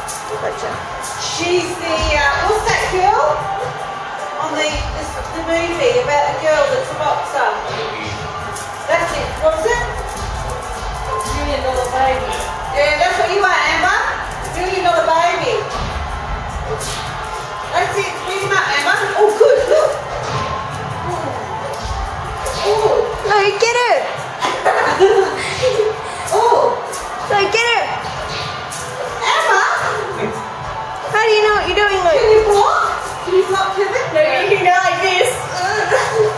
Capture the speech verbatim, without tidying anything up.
Gotcha. She's the, uh, what's that girl? On the, the, the movie about a girl that's a boxer. That's it, what was it? Million Dollar Baby. Yeah, that's what you are, Amber. Million Dollar Baby. That's it, pick him up, Amber. Oh, good, look. Oh. No, get her. Oh. No, get her. Amber. How do you know what you're doing, Luke? Can you block? Can you block Kevin? No, you can go like this.